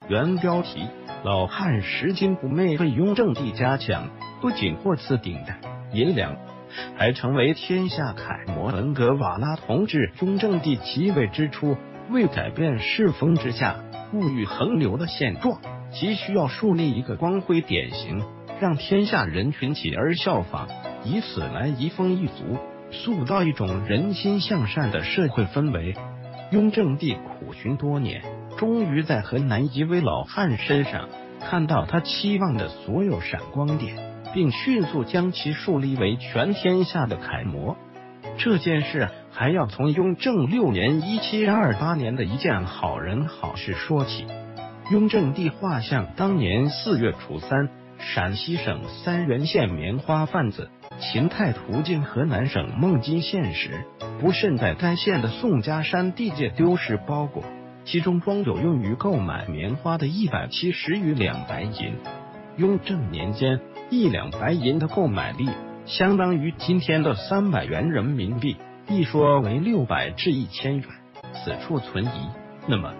原标题：老汉拾金不昧被雍正帝嘉奖，不仅获赐顶戴银两，还成为天下楷模。文格瓦拉同志，雍正帝即位之初，为改变世风之下物欲横流的现状，急需要树立一个光辉典型，让天下人群起而效仿，以此来移风易俗，塑造一种人心向善的社会氛围。雍正帝苦寻多年，终于在河南一位老汉身上看到他期望的所有闪光点，并迅速将其树立为全天下的楷模。这件事还要从雍正6年1728年的一件好人好事说起。雍正帝画像当年4月初3，陕西省三原县棉花贩子秦泰途经河南省孟津县时，不慎在该县的宋家山地界丢失包裹，其中装有用于购买棉花的170余两白银。雍正年间，1两白银的购买力相当于今天的300元人民币，一说为600至1000元。此处存疑，那么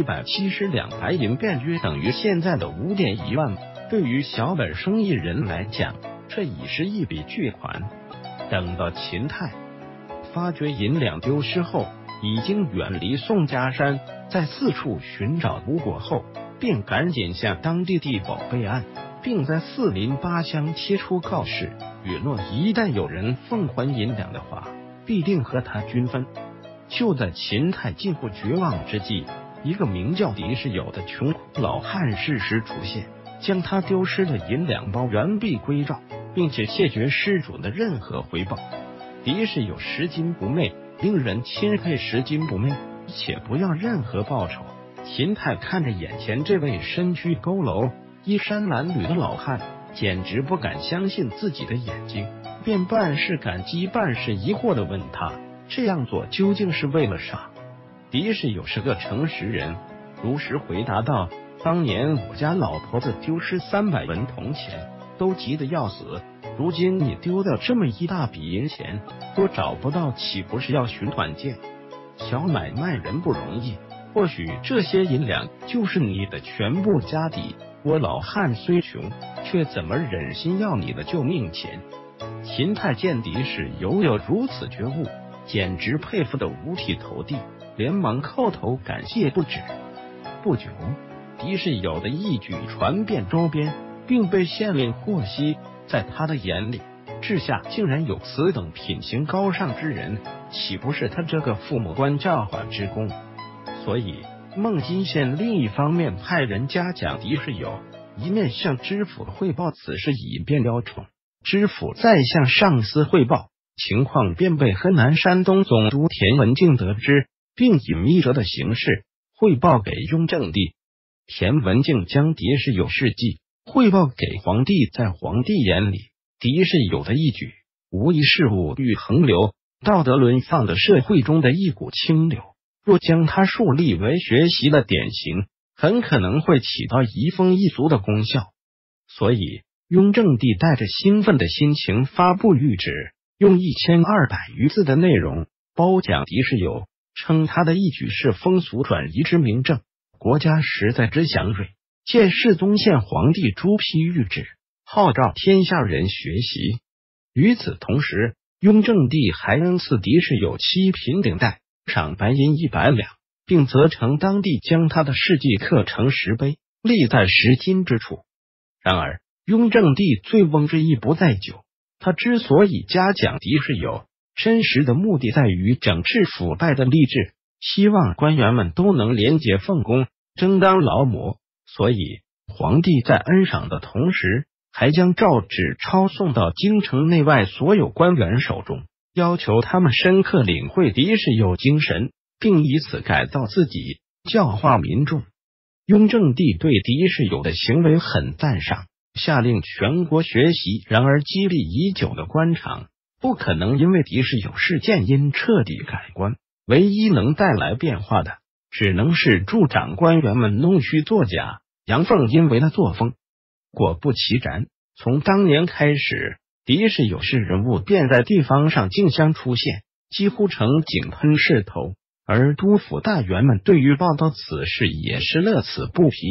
170两白银便约等于现在的5.1万，对于小本生意人来讲，这已是一笔巨款。等到秦泰发觉银两丢失后，已经远离宋家山，在四处寻找无果后，便赶紧向当地地保备案，并在4邻8乡贴出告示，允诺一旦有人奉还银两的话，必定和他均分。就在秦泰近乎绝望之际，一个名叫狄世友的穷苦老汉适时出现，将他丢失的银两包原璧归赵，并且谢绝失主的任何回报。狄世友拾金不昧，令人钦佩；拾金不昧，且不要任何报酬。秦泰看着眼前这位身躯佝偻、衣衫褴褛的老汉，简直不敢相信自己的眼睛，便半是感激半是疑惑地问他，这样做究竟是为了啥？狄世友是个诚实人，如实回答道，当年我家老婆子丢失300文铜钱，都急得要死，如今你丢掉这么一大笔银钱，若找不到，岂不是要寻短见？小买卖人不容易，或许这些银两就是你的全部家底，我老汉虽穷，却怎么忍心要你的救命钱？秦泰见狄世友有如此觉悟，简直佩服得五体投地，连忙叩头感谢不止。不久，狄世友的一举传遍周边，并被县令获悉，在他的眼里，治下竟然有此等品行高尚之人，岂不是他这个父母官教化之功？所以孟津县另一方面派人嘉奖狄世友，一面向知府汇报此事以便雕宠，知府再向上司汇报情况，便被河南山东总督田文镜得知，并以密折的形式汇报给雍正帝。田文镜将狄世友事迹汇报给皇帝，在皇帝眼里，狄世友的一举无疑是物欲横流、道德沦丧的社会中的一股清流，若将他树立为学习的典型，很可能会起到移风易俗的功效。所以雍正帝带着兴奋的心情发布谕旨，用1200余字的内容褒奖狄世友，称他的一举是风俗转移之明证，国家实在之祥瑞，借世宗宪皇帝朱批谕旨，号召天下人学习。与此同时，雍正帝还恩赐狄世友7品顶戴，赏白银100两，并责成当地将他的事迹刻成石碑，立在石金之处。然而雍正帝醉翁之意不在酒，他之所以嘉奖狄世友，真实的目的在于整治腐败的吏治，希望官员们都能廉洁奉公，争当劳模。所以皇帝在恩赏的同时，还将诏旨抄送到京城内外所有官员手中，要求他们深刻领会狄世友精神，并以此改造自己，教化民众。雍正帝对狄世友的行为很赞赏，下令全国学习。然而激励已久的官场不可能因为狄世友事件因彻底改观，唯一能带来变化的，只能是驻长官员们弄虚作假、阳奉阴违的作风。果不其然，从当年开始，狄世友是人物便在地方上竞相出现，几乎成井喷势头，而督府大员们对于报道此事也是乐此不疲，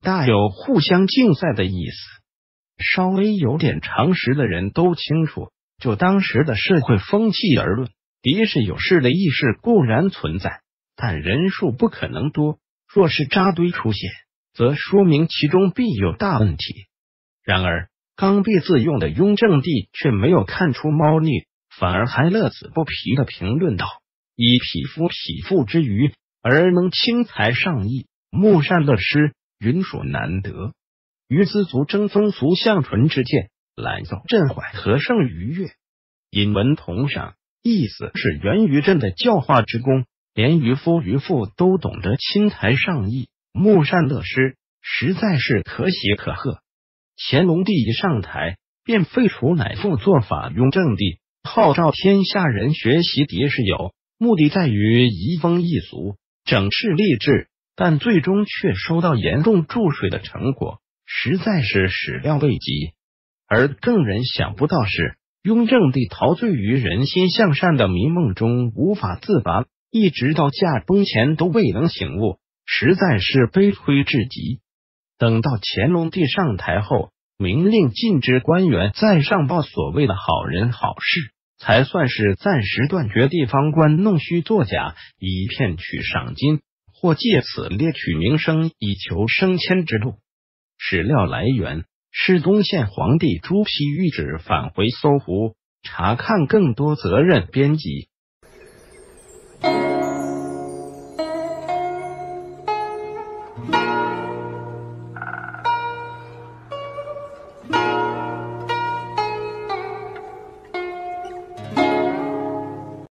大有互相竞赛的意思。稍微有点常识的人都清楚，就当时的社会风气而论，敌视有势的意识固然存在，但人数不可能多。若是扎堆出现，则说明其中必有大问题。然而刚愎自用的雍正帝却没有看出猫腻，反而还乐此不疲地评论道：以匹夫匹妇之余，而能轻财上义，目善乐施，云属难得。于兹族争风俗向纯之见，揽奏朕怀和盛愉悦。引文同上，意思是源于朕的教化之功，连渔夫渔妇都懂得轻财上义，目善乐施，实在是可喜可贺。乾隆帝一上台，便废除乃父做法，雍正帝号召天下人学习狄氏友，目的在于移风易俗，整治吏治，但最终却收到严重注水的成果，实在是始料未及。而更人想不到是，雍正帝陶醉于人心向善的迷梦中无法自拔，一直到驾崩前都未能醒悟，实在是悲催至极。等到乾隆帝上台后，明令禁止官员再上报所谓的好人好事，才算是暂时断绝地方官弄虚作假以骗取赏金，或借此猎取名声以求升迁之路。史料来源：是东县皇帝朱熹谕旨返回搜狐，查看更多责任编辑。